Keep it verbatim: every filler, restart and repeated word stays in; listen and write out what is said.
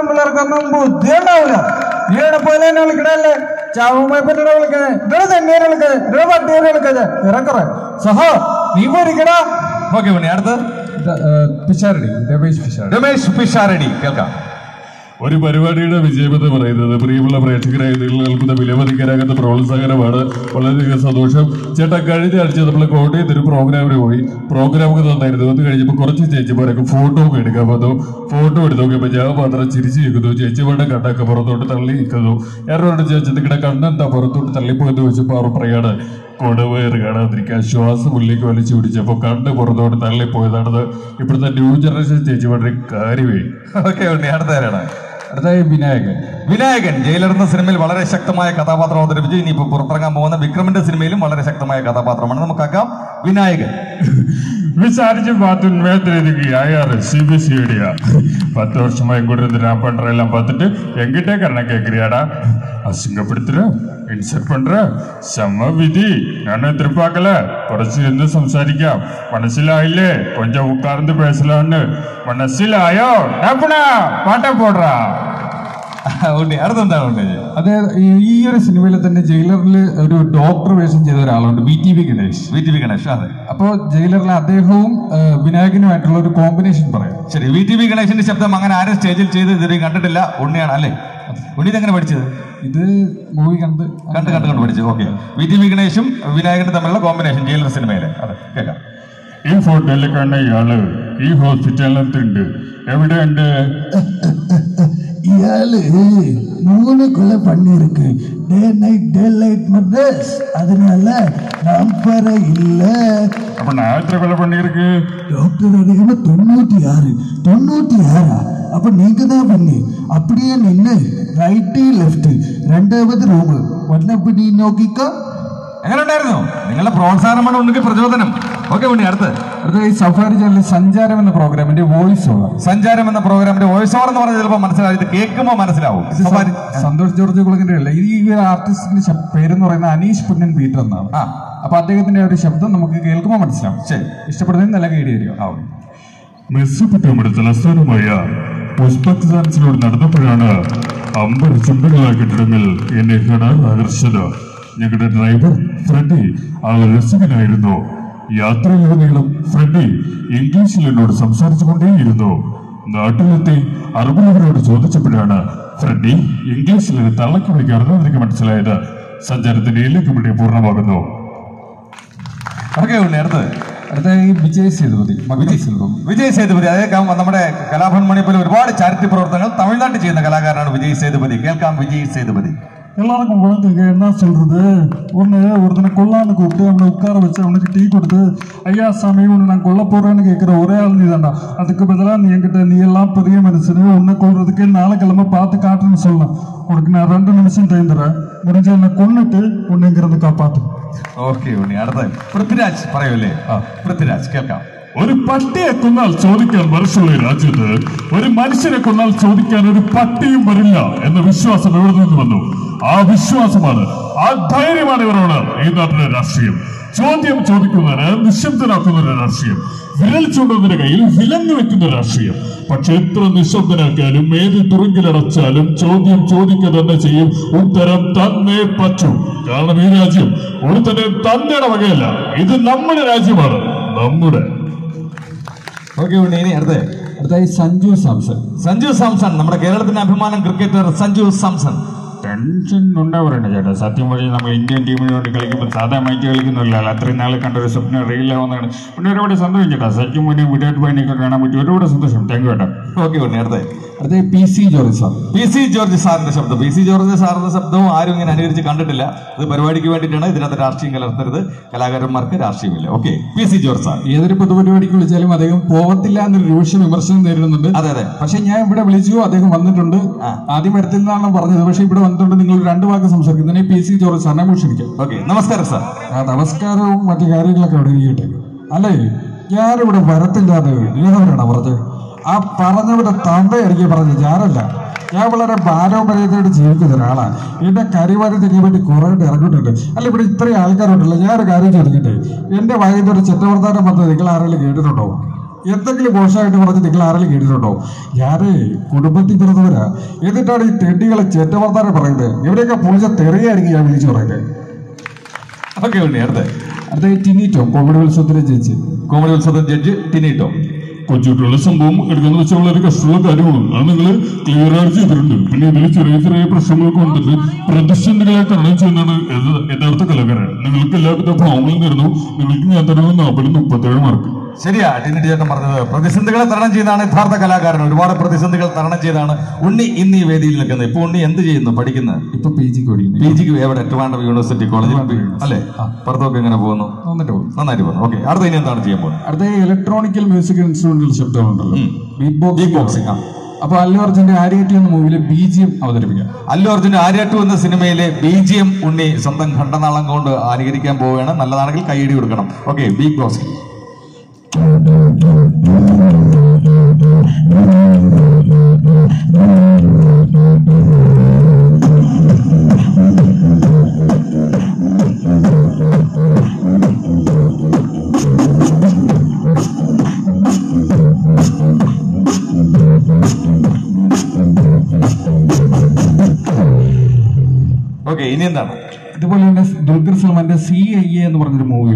പിള്ളേർക്കൊന്നും ബുദ്ധി ഉണ്ടാവില്ല. നീ എവിടെ പോലെ തന്നെ വിളിക്കണല്ലേ? ചാവുമായിപ്പറ്റ വിളിക്കണേ, ഇവിടെ തെങ്ങേനെ വിളിക്കണേ, ഇവിടെ പട്ടിയെ വിളിക്കണേ, ഇറക്കറേ സഹോ നീ പോയിരിക്കടാ. ഓക്കെ ഉണ്ണി, അടുത്ത് പിഷാരടി, രമേശ് പിഷാരടി. രമേശ് പിഷാരടി കേൾക്കാം. ഒരു പരിപാടിയുടെ വിജയമെന്ന് പറയുന്നത് പ്രിയമുള്ള പ്രേക്ഷകരായ നിങ്ങൾ നൽകുന്ന വിലമതിക്കാനാകുന്ന പ്രോത്സാഹനമാണ്. വളരെയധികം സന്തോഷം. ചേട്ടാ, കഴിഞ്ഞ ആഴ്ച നമ്മൾ കോട്ടയത്ത് ഒരു പ്രോഗ്രാമിന് പോയി. പ്രോഗ്രാമൊക്കെ നന്നായിരുന്നു. അത് കഴിഞ്ഞപ്പോൾ കുറച്ച് ചേച്ചിമാരൊക്കെ ഫോട്ടോ ഒക്കെ എടുക്കാൻ വന്നു. ഫോട്ടോ എടുത്ത് നോക്കിയപ്പോൾ ഞാൻ മാത്രം ചിരിച്ചു നിൽക്കുന്നു. ചേച്ചിമാരുടെ കണ്ണൊക്കെ പുറത്തോട്ട് തള്ളി നിൽക്കുന്നു. ഞാനോട് ചേച്ചി നിങ്ങളുടെ കണ്ണെന്താ പുറത്തോട്ട് തള്ളിപ്പോയെന്ന് ചോദിച്ചപ്പോൾ അവർ പറയാണ് കൊടുവേറ് കാണാതിരിക്കാൻ ശ്വാസം ഉള്ളിലേക്ക് വലിച്ചു പിടിച്ചപ്പോൾ കണ്ണ് പുറത്തോട്ട് തള്ളിപ്പോയതാണത്. ഇപ്പോഴത്തെ ന്യൂ ജനറേഷൻ ചേച്ചിമാരുടെ കാര്യമേ. ഓക്കെ ഉണ്ണി, അടുത്തവരാണ്. അടുത്തായി വിനായകൻ. വിനായകൻ ജയിലർ എന്ന സിനിമയിൽ വളരെ ശക്തമായ കഥാപാത്രം അവതരിപ്പിച്ചു. ഇനിയിപ്പോൾ പുറത്തിറങ്ങാൻ പോകുന്ന വിക്രമിന്റെ സിനിമയിലും വളരെ ശക്തമായ കഥാപാത്രമാണ്. നമുക്കാക്കാം വിനായകൻ. വിചാരിച്ച് பார்த்து மேத்திரதுக்கு யாரு சிபிசிஐடியா பத்து வருஷமா எங்கூட நான் பண்ற எல்லாம் பார்த்துட்டு எங்கிட்டே கண்ண கேட்கிறியாடா? அசிங்கப்படுத்துற, இன்சல்ட் பண்ற, செம்ம விதி. நான் எதிர்பார்க்கல. കുറച്ച് എന്ന് സംസാരിക്കാം. മനസ്സിലായില്ലേ? கொஞ்சம் உட்கார்ந்து பேசலாம்னு. മനസ്സിലായോ? പാട്ട പോടാ. ഉണ്ണി, അടുത്തെന്താണ് ഉണ്ണി? അതായത് ഈ ഒരു സിനിമയിൽ തന്നെ ജയിലറിൽ ഒരു ഡോക്ടർ വേഷം ചെയ്ത ഒരാളുണ്ട്, V T V Ganesh. V T V Ganesh, അതെ. അപ്പോൾ ജയിലറിലെ അദ്ദേഹവും വിനായകനുമായിട്ടുള്ള ഒരു കോമ്പിനേഷൻ പറയാം. ശരി, വി ടി വി ഗണേഷിന്റെ ശബ്ദം അങ്ങനെ ആരും സ്റ്റേജിൽ ചെയ്ത് ഇതുവരെയും കണ്ടിട്ടില്ല. ഉണ്ണിയാണ് അല്ലേ? ഉണ്ണി ഇതെങ്ങനെ പഠിച്ചത്? ഇത് മൂവി കണ്ട് കണ്ട് കണ്ട് കണ്ട് പഠിച്ചു. ഓക്കെ, വി ടി വി ഗണേഷും വിനായകനും തമ്മിലുള്ള കോമ്പിനേഷൻ ജയിലർ സിനിമയിലെ. അതെ, കേൾക്കാം. ഈ ഫോട്ടോയിൽ കാണുന്ന ഇയാള് ഈ ഹോസ്പിറ്റലിനകത്തുണ്ട്. എവിടെയുണ്ട്? ഇയാള് മൂന്ന് കൊല്ലം പണിയിருக்கு. Day night day light Madras. அதனால நான் പറയില്ല. அப்ப நான் எத்தனை கொலை பண்ணிருக்கு? டாக்டர் அதிகமா தொண்ணூத்தி ஆறு தொண்ணூத்தி ஆறா? அப்ப நீங்க தான் பண்ணி. அப்படியே நின்று റൈറ്റ് ലെഫ്റ്റ് രണ്ടാമത് റൂം വന്നപ്പടി നോക്കിക്കോ. എങ്ങനെ ഉണ്ടായിരുന്നു? നിങ്ങളുടെ പ്രോത്സാഹനമാണ് ഉണ്ണിക്ക് പ്രചോദനം. ഓക്കെ ഉണ്ണി, അടുത്ത് അടുത്ത ഈ സഫാരി ചാനലിൽ സഞ്ചാരം എന്ന പ്രോഗ്രാമിന്റെ വോയിസ് ഓവർ. സഞ്ചാരം എന്ന പ്രോഗ്രാമിന്റെ വോയിസ് ഓവർ എന്ന് പറഞ്ഞാൽ ചിലപ്പോൾ മനസ്സിലാവും, ഇത് കേൾക്കുമ്പോൾ മനസ്സിലാവും. സന്തോഷ് ജോർജ് കുളങ്ങിന്റെ അല്ല, ഈ ഒരു ആർട്ടിസ്റ്റിന്റെ പേരെന്ന് പറയുന്നത് അനീഷ് പുന്നൻ പീറ്റർ എന്നാണ്. ആ, അപ്പൊ അദ്ദേഹത്തിന്റെ ഒരു ശബ്ദം നമുക്ക് കേൾക്കുമ്പോൾ മനസ്സിലാവും. ശരി, ഇഷ്ടപ്പെടുന്നതിന് നല്ല കേടി വരിക. മെസ്സൊപ്പൊട്ടേമിയുടെ തലസ്ഥാനമായ ഉസ്ബെക്കിസ്ഥാനിലൂടെ നടന്നപ്പോഴാണ് അമ്പത് ചുണ്ടുകളായ കെട്ടിടങ്ങൾ എന്നെ കാണാൻ ആകർഷത. ഞങ്ങളുടെ ഡ്രൈവർ ഫ്രെഡി ആൾ രസികനായിരുന്നു. യാത്രയിലുടനീളം ഫ്രെഡി ഇംഗ്ലീഷിൽ എന്നോട് സംസാരിച്ചു കൊണ്ടേയിരുന്നു. നാട്ടിലെത്തി അറബിലവരോട് ചോദിച്ചപ്പോഴാണ് ഫ്രെഡി ഇംഗ്ലീഷിൽ തള്ളക്കി വിളിക്കാറുണ്ട് എനിക്ക് മനസ്സിലായത്. സഞ്ചാരത്തിന്റെ ഇലക്കുമിടെ പൂർണ്ണമാകുന്നു. ഓക്കെ ഉണ്ണി, അടുത്ത് അടുത്ത ഈ വിജയ് സേതുപതി. വിജയ് സേതുപതി വിജയ് സേതുപതി അദ്ദേഹം നമ്മുടെ കലാഭവൻ മണി പോലെ ഒരുപാട് ചാരിറ്റി പ്രവർത്തനങ്ങൾ തമിഴ്നാട്ടിൽ ചെയ്യുന്ന കലാകാരനാണ് വിജയ് സേതുപതി. കേൾക്കാം വിജയ് സേതുപതി. எல்லாருக்கும் குழந்தைங்க என்ன சொல்றது, ஒன்று ஒருத்தனை கொல்லான்னு கூப்பிட்டு அவனை உட்கார வச்சு அவனுக்கு டீ கொடுத்து ஐயா சாமி ஒன்று நான் கொல்ல போறேன்னு கேட்குற ஒரே ஆள் நீ தாண்டா. அதுக்கு பதிலாக நீ என்கிட்ட நீ எல்லாம் பெரிய மனுஷனு உன்னை கொள்றதுக்கு நாளை கிழமை பார்த்து காட்டுன்னு சொல்லலாம். உனக்கு நான் ரெண்டு நிமிஷம் டைம் தரேன். முடிஞ்ச என்னை கொன்னுட்டு உன்னை இங்கிருந்து காப்பாத்து. ഓക്കെ ഉണ്ണി, അടുത്ത പൃഥ്വിരാജ് പറയൂല്ലേ? പൃഥ്വിരാജ് കേൾക്കാം. ഒരു പട്ടിയെ കൊന്നാൽ ചോദിക്കാൻ മനസ്സുള്ള രാജ്യത്ത് ഒരു മനുഷ്യനെ കൊന്നാൽ ചോദിക്കാൻ ഒരു പട്ടിയും വരില്ല എന്ന വിശ്വാസം എവിടെ നിന്ന് വന്നു? ആ വിശ്വാസമാണ്, ആ ധൈര്യമാണ് ഇവരോട് ഈ നാട്ടിലെ രാഷ്ട്രീയം. ചോദ്യം ചോദിക്കുന്നവര് നിശബ്ദനാക്കുന്ന രാഷ്ട്രീയം, വിരൽ ചൂണ്ടുന്നതിന്റെ കയ്യിൽ വിലങ്ങ് വെക്കുന്ന രാഷ്ട്രീയം. പക്ഷെ എത്ര നിശബ്ദനാക്കിയാലും ഏത് തുറുങ്കിലടച്ചാലും ചോദ്യം ചോദിക്കുക തന്നെ ചെയ്യും. ഉത്തരം തന്നെ പറ്റും. കാരണം ഈ രാജ്യം ഒരു തന്നെ തന്നെയുടെ വകയല്ല, ഇത് നമ്മുടെ രാജ്യമാണ്, നമ്മുടെ. ഓക്കെ ഉണ്ണി, ഇനി അടുത്ത അടുത്തായി സഞ്ജു സാംസൺ. സഞ്ജു സാംസൺ, നമ്മുടെ കേരളത്തിന്റെ അഭിമാനം ക്രിക്കറ്റർ സഞ്ജു സാംസൺ. ടെൻഷൻ ഉണ്ടാവാറുണ്ട് ചേട്ടാ. സത്യം പറഞ്ഞാൽ നമ്മൾ ഇന്ത്യൻ ടീമിന് വേണ്ടി കളിക്കുമ്പോൾ സാധാരണമായിട്ട് കളിക്കുന്നില്ല. അത്രയും നാളെ കണ്ട ഒരു സ്വപ്നം റീലാവുന്നതാണ്. പിന്നെ ഒരുപാട് സന്തോഷം ചേട്ടാ. സച്ചിൻ മുന്നേ വിരാട് കോഹ്ലിയൊക്കെ കാണാൻ പറ്റി. ഒരുപാട് സന്തോഷം. താങ്ക് യു ചേട്ടാ. ഓക്കെ ഉണ്ണി, അടുത്ത അടുത്ത P C George sir. P C George സാറിന്റെ ശബ്ദം. പി സി ജോർജ് സാറിന്റെ ശബ്ദവും ആരും ഇങ്ങനെ അനുകരിച്ച് കണ്ടിട്ടില്ല. ഇത് പരിപാടിക്ക് വേണ്ടിയിട്ടാണ്. ഇതിനകത്ത് രാഷ്ട്രീയം കലർത്തരുത്, കലാകാരന്മാർക്ക് രാഷ്ട്രീയമില്ല. Okay, P C George sir ഏതൊരു പൊതുപരിപാടിക്ക് വിളിച്ചാലും അദ്ദേഹം പോകത്തില്ല എന്നൊരു രൂക്ഷ വിമർശനം നേരിടുന്നുണ്ട്. അതെ അതെ. പക്ഷെ ഞാൻ ഇവിടെ വിളിച്ചു, അദ്ദേഹം വന്നിട്ടുണ്ട്. ആദ്യം വരത്തില്ലെന്നാണ് പറഞ്ഞത്, പക്ഷെ ഇവിടെ വന്നിട്ടുണ്ട്. നിങ്ങൾ രണ്ട് വാക്ക് സംസാരിക്കുന്നതിനെ പി സി ജോർജ് സാറിനെ ഭൂഷണിക്കാം. ഓക്കെ, നമസ്കാരം സാർ. ആ നമസ്കാരവും മറ്റു കാര്യങ്ങളൊക്കെ അവിടെ ഇരിക്കട്ടെ. അല്ലേ, ഞാനിവിടെ വരത്തില്ലാതെ ഏതവരാണ് പറഞ്ഞത്? ആ പറഞ്ഞവരുടെ തന്തയായിരിക്കും പറഞ്ഞത്, ഞാനല്ല. ഞാൻ വളരെ പാരമ്പര്യത്തോട് ജീവിക്കുന്ന ഒരാളാണ്. എന്റെ കരിവാരത്തേക്ക് വേണ്ടി കുറെ ഇറങ്ങിയിട്ടുണ്ട്. അല്ല, ഇവിടെ ഇത്രയും ആൾക്കാരുണ്ടല്ലോ. ഞാനൊരു കാര്യം ചോദിക്കട്ടെ, എന്റെ വൈകിട്ട് ഒരു ചെറ്റവർത്താനം വന്നത് നിങ്ങൾ ആരെങ്കിലും കേട്ടിട്ടുണ്ടോ? എന്തെങ്കിലും മോശമായിട്ട് പറഞ്ഞ് നിങ്ങൾ ആരെങ്കിലും കേട്ടിട്ടുണ്ടോ? ഞാനേ കുടുംബത്തിൽ പിറന്നവരാ. എന്നിട്ടാണ് ഈ തെണ്ടികളെ ചേറ്റവർത്താനം പറയുന്നത്. ഇവരെയൊക്കെ പൊളിച്ച തെറിയായിരിക്കും ഞാൻ വിളിച്ചു പറയുന്നത്. ഓക്കെ ഉണ്ണി, അടുത്ത അടുത്ത ടിനിറ്റോ, കോമഡി ഉത്സവത്തിലെ ജഡ്ജ്. കോമഡി ഉത്സവത്തിലെ ജഡ്ജ് ടിനിറ്റോ. കൊച്ചുകുട്ടികളുടെ സംഭവം എടുക്കാന്ന് വെച്ചാൽ വളരെ കഷ്ടമുള്ള കാര്യമാണ്. അത് നിങ്ങൾ ക്ലിയർ ആയിട്ട് ചെയ്തിട്ടുണ്ട്. പിന്നെ ഇതിൽ ചെറിയ ചെറിയ പ്രശ്നങ്ങളൊക്കെ വന്നിട്ട് പ്രതിസന്ധികളെ തരണം ചെയ്യുന്നതാണ് യഥാർത്ഥ കലാകാരൻ. നിങ്ങൾക്ക് എല്ലാവിധ ഭാവങ്ങളും നേരുന്നു. നിങ്ങൾക്ക് ഞാൻ തരുന്ന നാൽപ്പത് മുപ്പത്തേഴ് മാർക്ക്. ശരിയാ ടിനിറ്റ് ചേട്ടൻ പറഞ്ഞത്. പ്രതിസന്ധികളെ തരണം ചെയ്താണ് യഥാർത്ഥ കലാകാരൻ. ഒരുപാട് പ്രതിസന്ധികൾ തരണം ചെയ്താണ് ഉണ്ണി ഇന്ന് ഈ വേദിയിൽ നിൽക്കുന്നത്. ഇപ്പൊ ഉണ്ണി എന്ത് ചെയ്യുന്നു? പഠിക്കുന്നത്? ഇപ്പൊ പി ജിക്ക് പഠിക്കുന്നു. പി ജിക്ക് എവിടെ? ട്രിവാൻഡ്രം യൂണിവേഴ്സിറ്റി കോളേജിൽ അല്ലേ? പുറത്തൊക്കെ എങ്ങനെ പോകുന്നു? നന്നായിട്ട് പോകുന്നു. ഓക്കെ, അടുത്ത ഇനി എന്താണ് ചെയ്യാൻ പോകുന്നത്? അടുത്ത ഇലക്ട്രോണിക്കൽ മ്യൂസിക് ഇൻസ്ട്രുമെന്റൽ ശബ്ദമുണ്ടല്ലോ, ബീറ്റ് ബീറ്റ് ബോക്സിംഗ്. അപ്പൊ അല്ലു അർജുന്റെ ആര്യാറ്റു എന്ന മൂവിയിലെ ബി ജി എം അവതരിപ്പിക്കാം. അല്ലു അർജുന്റെ ആര്യാറ്റു എന്ന സിനിമയിലെ ബി ജി എം ഉണ്ണി സ്വന്തം ഖണ്ഡനാളം കൊണ്ട് അനുകരിക്കാൻ പോവുകയാണ്. നല്ലതാണെങ്കിൽ കൈയടി കൊടുക്കണം. Okay, beat boxing. ഓക്കെ, ഇനി എന്താണ്? ഇതുപോലെ തന്നെ ദുൽഖർ സൽമാന്റെ സി ഐ എ എന്ന് പറഞ്ഞൊരു മൂവി